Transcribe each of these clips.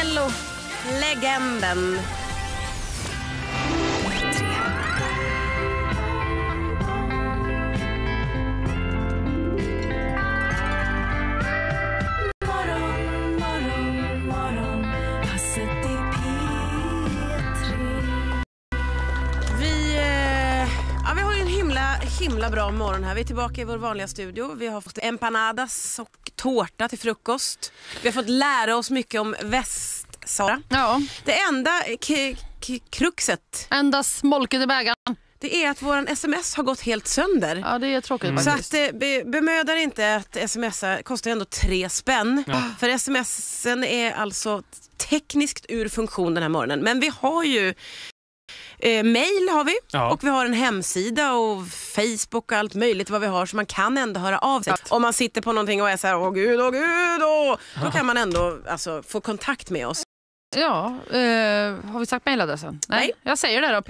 Mello, legenden. Himla bra morgon här. Vi är tillbaka i vår vanliga studio. Vi har fått empanadas och tårta till frukost. Vi har fått lära oss mycket om Västsahara. Ja. Det enda kruxet, enda smolket i bägaren, det är att våran sms har gått helt sönder. Ja, det är tråkigt. Så att bemödar inte att smsa, kostar ändå 3 spänn. Ja. För smsen är alltså tekniskt ur funktion den här morgonen. Men vi har ju mail har vi, och vi har en hemsida och Facebook och allt möjligt vad vi har, så man kan ändå höra av sig. Om man sitter på någonting och är så här, åh gud, då kan man ändå alltså få kontakt med oss. Ja, har vi sagt mailadressen? Nej. Jag säger det då,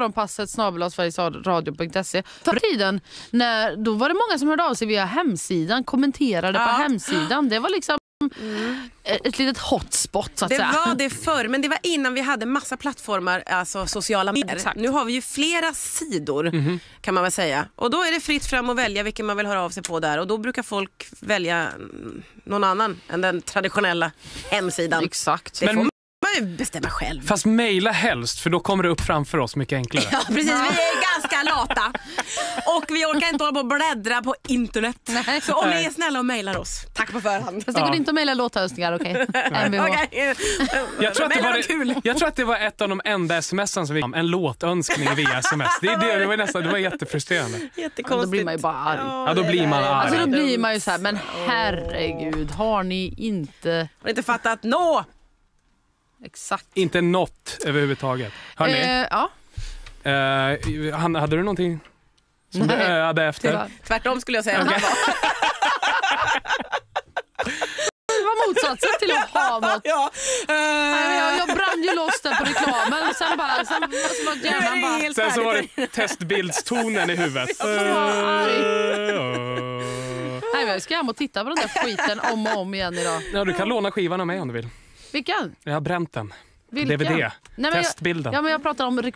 petremorgonpasset@sverigesradio.se. Förr tiden, då var det många som hörde av sig via hemsidan, kommenterade på hemsidan. Det var liksom ett litet hotspot så att säga. Det var det förr, men det var innan vi hade massa plattformar, alltså sociala medier. Exakt. Nu har vi ju flera sidor kan man väl säga. Och då är det fritt fram att välja vilken man vill höra av sig på där. Och då brukar folk välja någon annan än den traditionella hemsidan. Exakt. Det får man ju bestämma själv. Fast mejla helst, för då kommer det upp framför oss mycket enklare. Ja, precis. Vi är ganska lata. Och vi orkar inte hålla på och bläddra på internet. Nej. Så om ni är snälla och mejlar oss, tack på förhand. Fast det går inte att mejla låthöstningar, okej? Jag tror att det var ett av de enda sms'en som vi en låtönskning via sms. Det var jättefrustrerande. Jättekonstigt. Då blir man ju bara arg. Ja, då blir man arg. Alltså då blir man ju så här, men herregud, har ni inte fattat Exakt. Inte något överhuvudtaget. Hörrni? Ja. Hade du någonting som du hade efter? Tvärtom skulle jag säga. Det var motsatsen till att ha något. Jag brann ju loss där på reklamen. Sen så var det testbildstonen i huvudet. Nej, jag ska hem och titta på den där skiten om och om igen idag. Ja, du kan låna skivan av mig om du vill. Vilken? Jag har bränt den. Vilken? DVD. Testbilden. Men jag pratar om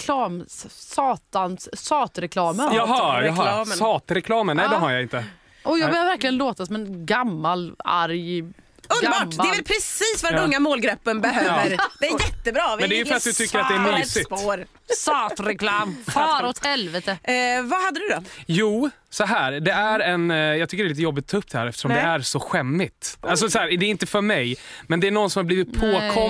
satreklamen. Jaha. Satreklamen. Nej, det har jag inte. Och jag vill verkligen låta som en gammal, arg... Underbart, det är väl precis vad den unga målgruppen behöver. Ja. Det är jättebra. Men det är ju för att du tycker att det är mysigt. Satreklam, far åt helvete. Vad hade du då? Jo, så här, det är jag tycker det är lite jobbigt att ta upp det här eftersom det är så skämmigt. Alltså så här, det är inte för mig, men det är någon som har blivit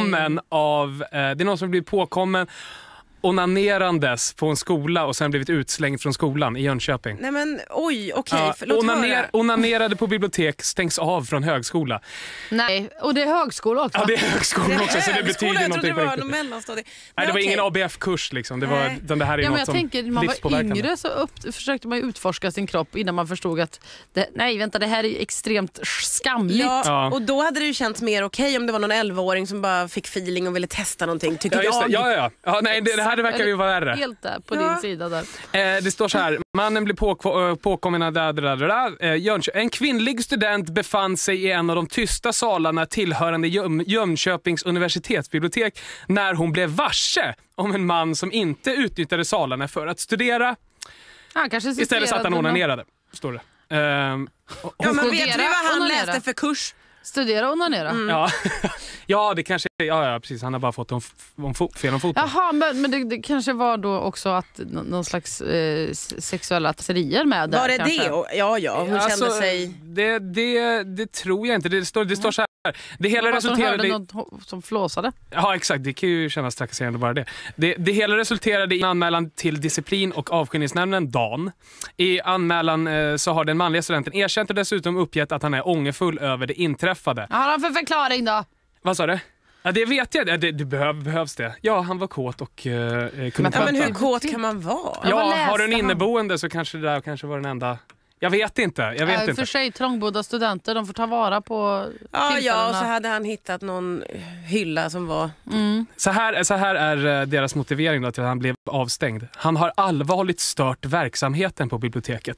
påkommen onanerandes på en skola och sen blivit utslängd från skolan i Jönköping. Nej men okej, förlåt. Onanerade på bibliotek stängs av från högskola. Nej, och det är högskola också. Ja, det är högskola också, så det betyder någonting på riktigt. Nej, det var ingen ABF-kurs liksom. Det var det här är något som livspåverkande. Man var yngre så försökte man ju utforska sin kropp innan man förstod att det här är extremt skamligt. Ja, och då hade det ju känts mer okej om det var någon 11-åring som bara fick feeling och ville testa någonting, tycker jag. Ja, nej, det här verkar ju vara värre. Helt där på din sida där. Det står så här: mannen blir påkommen en kvinnlig student befann sig i en av de tysta salarna tillhörande Jönköpings universitetsbibliotek när hon blev varse om en man som inte utnyttjade salarna för att studera. Istället satt han onanerade, står det. Men vet du vad han läste för kurs? Studera och onanera. Ja, det kanske precis, han har bara fått fel om foten. Jaha, men det kanske var då också att någon slags sexuella trakasserier med där. Var det kanske? Det? Ja, hon kände sig... Det tror jag inte. Det står så här. Det hela resulterade i någon som flåsade. Ja, exakt. Det kan ju kännas trakasserande bara det. Det hela resulterade i en anmälan till disciplin- och avskiljningsnämnden DAN. I anmälan så har den manliga studenten erkänt och dessutom uppgett att han är ångerfull över det inträffade. Vad har han för förklaring då? Vad sa du? Ja, det vet jag. Det behövs det. Ja, han var kåt och kunde men hur kåt kan man vara? Ja, har du en inneboende så kanske det där kanske var den enda... Jag vet inte. För sig trångbodda studenter, de får ta vara på tillfällena. Ja, och så hade han hittat någon hylla som var... Så här är deras motivering då till att han blev avstängd. Han har allvarligt stört verksamheten på biblioteket.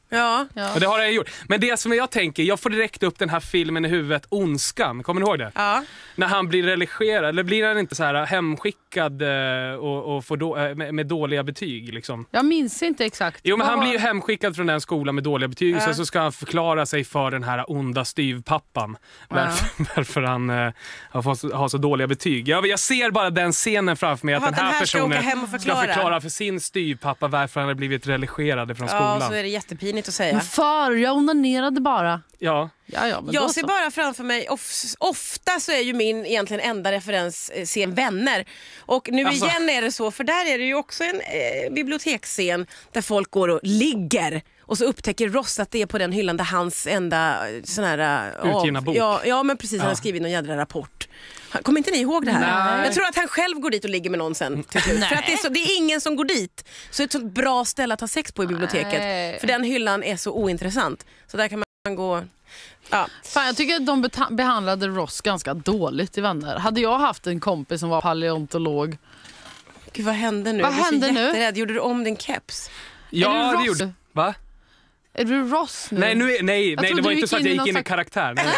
Ja. Och det har jag gjort. Men det som jag tänker, jag får direkt upp den här filmen i huvudet, Ondskan. Kommer ni ihåg det? Ja. När han blir religerad, eller blir han inte så här hemskickad och får med dåliga betyg liksom? Jag minns inte exakt. Jo, men han blir ju hemskickad från den skolan med dåliga betyg, så ska han förklara sig för den här onda styvpappan. Varför han har så dåliga betyg. Jag ser bara den scenen framför mig, att den här personen ska förklara för sin styvpappa varför han har blivit religerad från skolan. Ja, så är det jättepinigt att säga. Jag onanerade bara. Ja. Men jag ser bara framför mig, ofta så är ju min egentligen enda referens scen Vänner. Och nu igen är det så, för där är det ju också en biblioteksscen där folk går och ligger. Och så upptäcker Ross att det är på den hyllan där hans enda sån här... utgivna bok. Ja, men precis, han har skrivit någon jädra rapport. Kommer inte ni ihåg det här? Nej. Jag tror att han själv går dit och ligger med någon sen till slut. För att det är ingen som går dit. Så det är ett sånt bra ställe att ha sex på i biblioteket. Nej. För den hyllan är så ointressant. Så där kan man gå... Ja. Fan, jag tycker att de behandlade Ross ganska dåligt i Vänner. Hade jag haft en kompis som var paleontolog... Gud, vad hände nu? Vad hände nu? Jätterädd. Gjorde du om din keps? Ja, det gjorde. Va? Är du Ross nu? Nej, det var inte så att jag gick in i karaktär. Nej,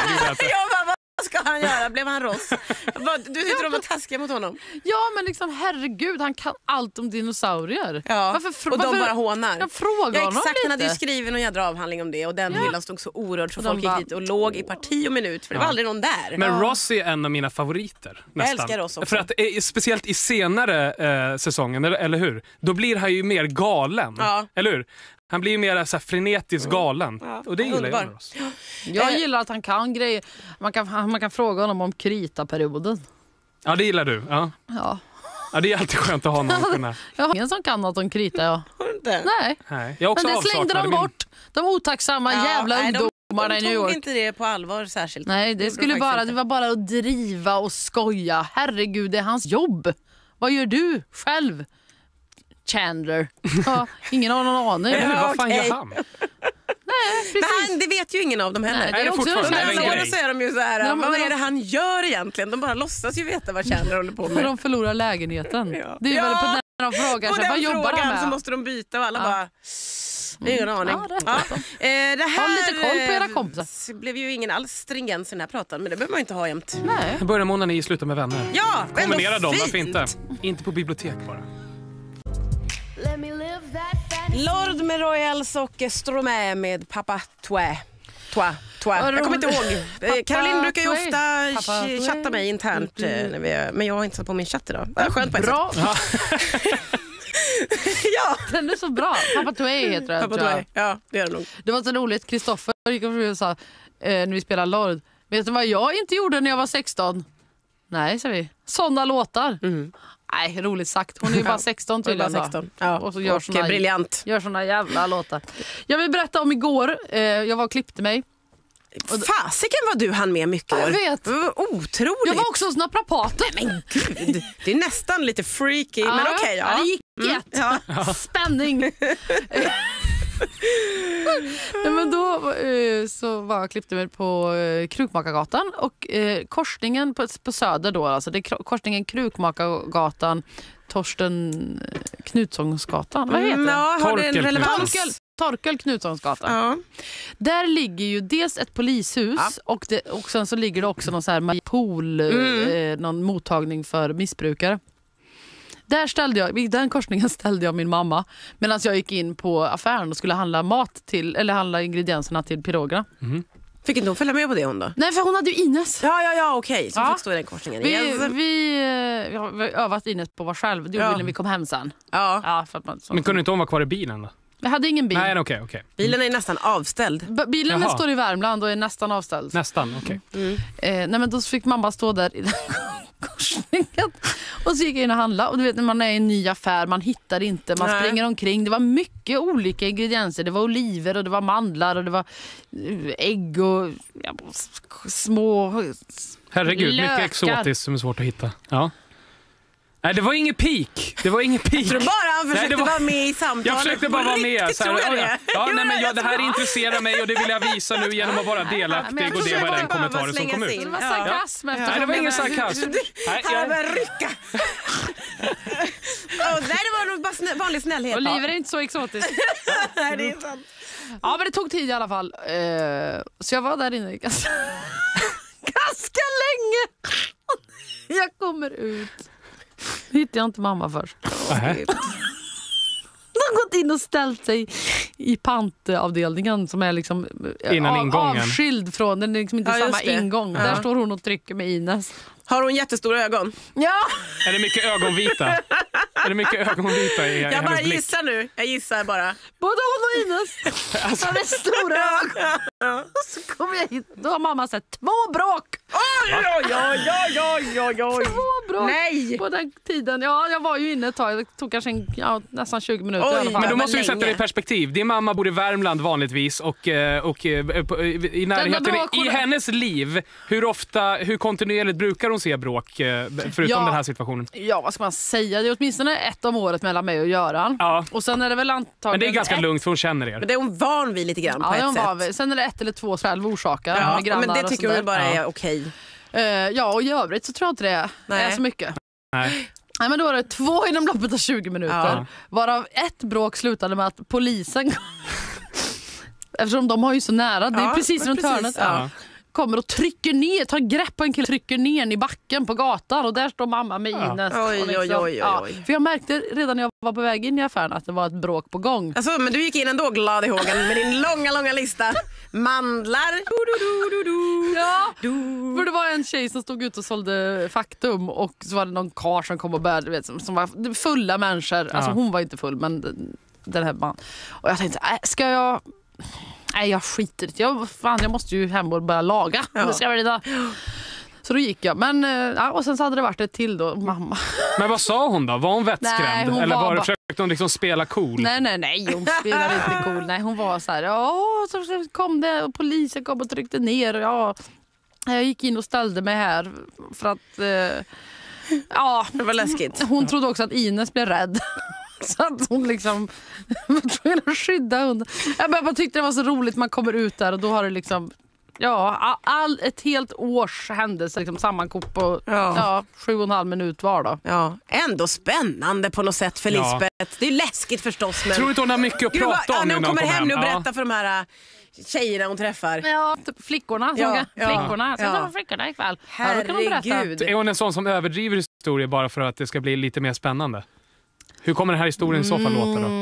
Vad ska han göra? Blev han Ross? Du sitter och var taskiga mot honom. Ja, men liksom herregud, han kan allt om dinosaurier. Ja. Och de bara hånar. Jag frågar honom exakt, lite. Han hade ju skrivit någon jädra avhandling om det. Och den hyllan stod så orörd så folk gick dit och låg i parti och minut. För det var aldrig någon där. Men Ross är en av mina favoriter. Nästan. Jag älskar Ross också. För att speciellt i senare säsongen, eller hur? Då blir han ju mer galen. Ja. Eller hur? Han blir ju mer så här frenetiskt galen. Ja, och det gillar jag med Ross. Jag gillar att han kan grejer. Man kan fråga honom om kritaperioden. Ja, det gillar du. Ja, det är alltid skönt att ha någon kunna. Jag har ingen som kan något om krita. Har du inte? Nej. Jag också men det slängde de bort. De otacksamma jävla ungdomarna i New York. De tog inte det på allvar särskilt. Nej, det var bara att driva och skoja. Herregud, det är hans jobb. Vad gör du själv? Chandler. Ja, ingen har någon aning. Eller vad fan gör han? Nej, precis. Men det vet ju ingen av dem heller. Nej, det är också fortfarande Under en alla år grej. så är de ju så här, vad är det han gör egentligen? De bara låtsas ju veta vad Chandler håller på När med. de förlorar lägenheten. Ja. Det är väl på när de frågar sig, vad jobbar de med? Så måste de byta och alla bara... Ingen aning. Ja, det här ha lite koll på era kompisar. blev ju ingen alls stringens i den här pratan, men det behöver man ju inte ha jämt. Nej. Börjar månaden i sluta med vänner. Ja, kombinera dem, fint. varför inte? Inte på bibliotek bara. Lord med Royals och Stromae med Papa Toi. Jag kommer inte ihåg. Caroline brukar ju ofta chatta mig internt, men jag har inte satt på min chatt idag. Skönt på ett Bra. Ja. Den är så bra. Papa Toi heter den. Papa Toi. Ja, det är det nog. Det var så roligt. Kristoffer gick och sa när vi spelade Lord. Vet du vad jag inte gjorde när jag var 16? Nej, sa vi. Sådana låtar. Nej, roligt sagt. Hon är ju bara 16 tydligen. Bara 16. Ja. Och så gör briljant. Gör såna jävla låtar. Jag vill berätta om igår. Jag var och klippte mig. Fasiken vad du hann med mycket år. Jag vet. Det var otroligt. Jag var också hos naprapaten. Men gud, det är nästan lite freaky, men okej. Ja, det gick jätt. Spänning. Nej, men då så var jag klippte mig på Krukmakargatan och korsningen på Söder då, alltså det är korsningen Krukmakargatan Torsten Knutssonsgatan. Vad heter det? Har det en relevans? Torkel Knutssonsgatan. Ja. Där ligger ju dels ett polishus och sen så ligger det också någon så här pool, någon mottagning för missbrukare. Vid den korsningen ställde jag min mamma medan jag gick in på affären och skulle handla handla ingredienserna till pirogerna. Fick inte hon följa med på det hon då? Nej, för hon hade ju Ines. Ja, okej. Så fick stå i den korsningen. Vi har övat Ines på var själv. Det gjorde vi när vi kom hem sen. Ja. För att Men kunde inte hon vara kvar i bilen då? Jag hade ingen bil. Nej, okej. Bilen är nästan avställd. Bilen står i Värmland och är nästan avställd. Nästan, okej. Nej, men då fick mamma stå där i den korsningen. Och så gick jag in och handla. Och du vet när man är i en ny affär, man hittar inte, man springer omkring. Det var mycket olika ingredienser. Det var oliver och det var mandlar och det var ägg och små Herregud, lökar. mycket exotiskt som är svårt att hitta. Ja. Nej, det var ingen peak. Jag tror bara han försökte vara med i samtalet. Jag försökte bara vara med. Så här, det här intresserar mig och det vill jag visa nu genom att vara delaktig. Och det var den kommentaren som kom ut. Det var sarkasm. Nej, det var ingen sarkasm. Han började rycka. Nej, det var nog bara vanlig snällhet. Oliver är inte så exotiskt. Nej, det är sant. Ja, men det tog tid i alla fall. Så jag var där inne ganska länge. Jag kommer ut. Hittar jag inte mamma först. De har gått in och ställt sig i pantavdelningen som är liksom innan ingången. Avskild från, den är liksom inte samma ingång. Där står hon och trycker med Ines. Har hon jättestora ögon? Ja. Är det mycket ögonvita? Är det mycket ögonvita i jag hennes bara blick? gissar nu. Jag gissar bara. Både hon och Ines hade stora ögon. Så kommer jag hit. Då har mamma sett 2 bråk. Oj. 2 bråk. Nej. På den tiden. Ja, jag var ju inne ett tag. Det tog kanske nästan 20 minuter i alla fall. Men då måste vi länge. sätta det i perspektiv. Din mamma bor i Värmland vanligtvis och i närheten i hennes liv. Hur kontinuerligt brukar hon se bråk förutom den här situationen? Ja, vad ska man säga? Det är åtminstone 1 om året mellan mig och Göran. Ja. Och sen är det väl antagligen... Men det är ganska lugnt för hon känner er. Men det är hon van vid lite grann på ett sätt. Sen är det 1 eller 2 självorsakar med grannar. Men det tycker hon bara är okej. Ja, och i övrigt så tror jag inte det är så mycket. Nej. Nej, men då var det 2 inom loppet av 20 minuter. Ja. Varav 1 bråk slutade med att polisen... Eftersom de har ju så nära, det är precis runt hörnet. Ja. Kommer och trycker ner, tar grepp på en kille, trycker ner i backen på gatan och där står mamma med Ines. Oj. För jag märkte redan när jag var på väg in i affären att det var ett bråk på gång. Alltså, men du gick in ändå glad i hågen med din långa lista. Mandlar. Ja, för det var en tjej som stod ut och sålde Faktum och så var det någon karl som kom och började, vet, som var fulla människor. Alltså hon var inte full, men den här man. Och jag tänkte, ska jag... Nej, jag skiter i det. Jag måste ju hem och börja laga. Det ska jag så då gick jag. Men, och sen så hade det varit ett till då, mamma. Men vad sa hon då? Var hon vettskrämd? Nej, hon eller var försökte hon liksom spela cool? Nej, hon spelade inte cool. Nej, hon var så här, så kom det och polisen kom och tryckte ner. Och jag gick in och ställde mig här för att... det var läskigt. Hon trodde också att Ines blev rädd. Så att hon liksom var tvungen att skydda hunden. Jag bara tyckte det var så roligt. Man kommer ut där och då har det liksom ett helt års händelse liksom sammankop på 7,5 minut var då. Ja, ändå spännande på något sätt för Lisbeth. Det är läskigt förstås. Men... Tror inte hon har mycket att prata om när hon kommer hem nu och Ja. berättar för de här tjejerna hon träffar. Ja, typ flickorna. Flickorna. Jag ska ta flickorna ikväll. Herregud. Är hon en sån som överdriver historier bara för att det ska bli lite mer spännande? Hur kommer den här historien i så fall låta då?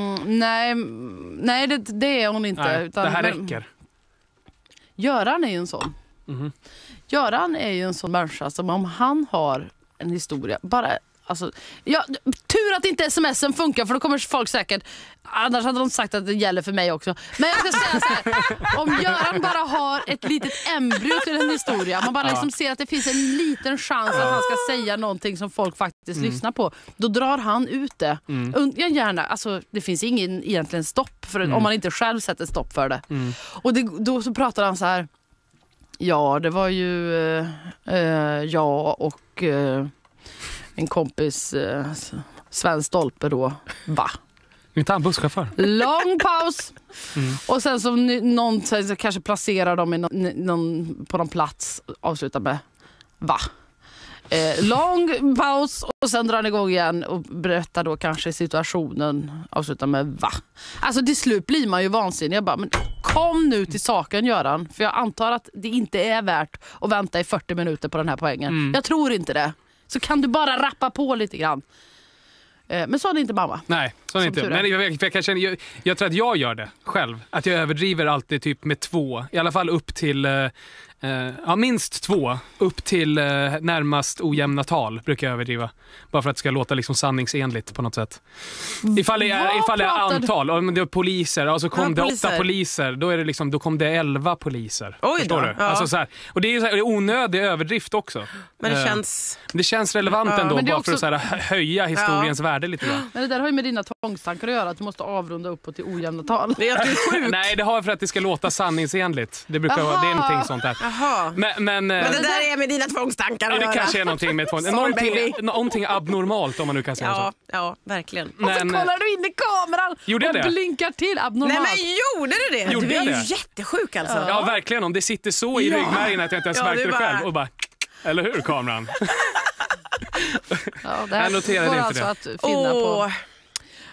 Nej, det är hon inte. Nej, utan, det här räcker. Göran är ju en sån. Göran är ju en sån människa som om han har en historia bara... Alltså, tur att inte sms'en funkar för då kommer folk säkert, annars hade de sagt att det gäller för mig också. Men jag ska säga så här, om Göran bara har ett litet embryo till en historia, man bara liksom ser att det finns en liten chans att han ska säga någonting som folk faktiskt lyssnar på, då drar han ut det. Jag gärna, alltså, det finns ingen egentligen stopp för om man inte själv sätter stopp för det. Och då så pratar han så här, ja det var ju jag och en kompis Sven Stolpe då, va? Inte han busschaufför? Lång paus. Och sen som någon så kanske placerar dem i någon, på någon plats, avslutar med va? Lång paus och sen drar han igång igen och berättar då kanske situationen, avslutar med va? Alltså till slut blir man ju vansinnig. Jag bara, men kom nu till saken Göran, för jag antar att det inte är värt att vänta i 40 minuter på den här poängen. Jag tror inte det. Så kan du bara rappa på lite grann. Men så är det inte mamma. Nej, så är det inte. Men jag tror att jag gör det själv. Att jag överdriver alltid typ med 2. I alla fall upp till... minst 2. Upp till närmast ojämna tal brukar jag överdriva. Bara för att det ska låta liksom sanningsenligt på något sätt. Ifall det är antal, om det är poliser, och så kom det 8 poliser, då är det liksom, då kom det 11 poliser. Oj förstår då, du? ja. Alltså så här, och det är så här, onödig överdrift också. Men det känns relevant ändå, Men det är bara också... för att så här, höja historiens värde lite grann. Men det där har ju med dina tvångstankar att göra, att du måste avrunda uppåt till ojämna tal. Det är att du är sjuk. Nej, det har för att det ska låta sanningsenligt. Det brukar vara, det är någonting sånt där. Jaha. Men det där är med dina tvångstankar att det göra. kanske är någonting med någonting abnormalt, om man nu kan säga så. Ja, verkligen. Och så kollar du in i kameran och blinkar till abnormalt. Nej, men gjorde du det? Gjorde du är jag ju det? jättesjuk alltså. Ja, verkligen. Om det sitter så i ryggmärgen att jag inte ens märkte det själv. Och bara, eller hur kameran? Ja, det här jag noterade går inte alltså det. att finna på.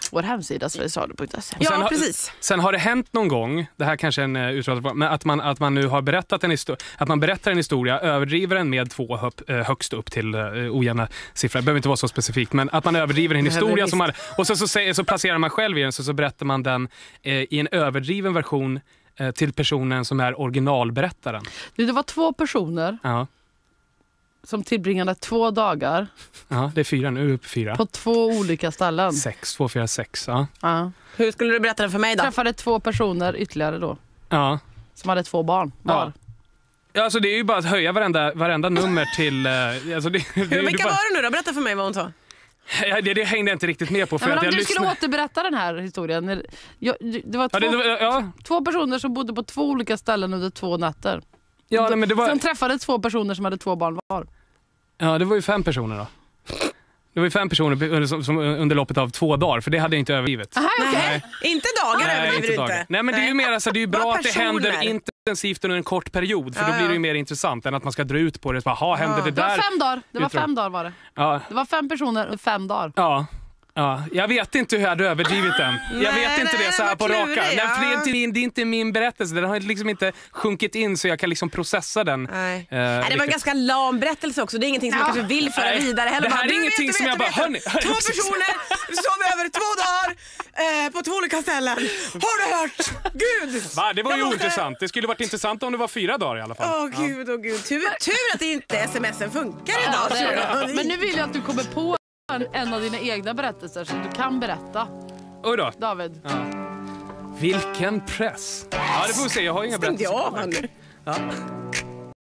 vår hemsida sverigesradio.se. Ja, precis. Sen har det hänt någon gång, det här kanske är en utdrag, men att man nu har berättat att man berättar en historia, överdriver den med 2 högst upp till ojämna siffror. Det behöver inte vara så specifikt, men att man överdriver en historia som och så placerar man själv i den, så berättar man den i en överdriven version till personen som är originalberättaren. Det var 2 personer som tillbringade 2 dagar. Ja, det är 4 nu, uppe 4. På 2 olika ställen. 6, 2, 4, 6, ja. Hur skulle du berätta det för mig då? Träffade 2 personer ytterligare då. Ja. Som hade 2 barn var. Ja, alltså det är ju bara att höja varenda nummer till... Alltså vilka var det nu då? Berätta för mig vad hon sa. Ja, det hängde jag inte riktigt med på. För men att om jag du skulle återberätta den här historien. Det var 2 personer som bodde på 2 olika ställen under 2 nätter. Ja, men det var... Sen träffade 2 personer som hade 2 barn var. Ja, det var ju 5 personer då. Det var ju 5 personer som under loppet av 2 dagar, för det hade jag inte överdrivet. Aha, okay. Inte dagar överdriver du inte. Nej, men det är ju mer alltså, det är ju bra att det händer intensivt under en kort period, för då blir det ju mer intressant än att man ska dra ut på det. Bara, hände det där? Det var 5 dagar. Det var 5 dagar var det. Ja. Det var 5 personer och 5 dagar. Ja. Ja, jag vet inte hur jag hade överdrivit den. Jag vet inte det så här på raka. Det är inte min berättelse. Den har liksom inte sjunkit in så jag kan liksom processa den. Nej. Det var en ganska lam berättelse också. Det är ingenting som jag kanske vill föra vidare heller. Det här är ingenting som jag bara... 2 personer sov över 2 dagar på 2 olika ställen. Har du hört? Gud! Va, det var ju ointressant. Det skulle varit intressant om det var 4 dagar i alla fall. Åh gud. Tur att det inte sms'en funkar idag. Men nu vill jag att du kommer på en av dina egna berättelser som du kan berätta. Oj då. David. Ja. Vilken press. Ja, det får vi se. Jag har inga berättelser. Ja.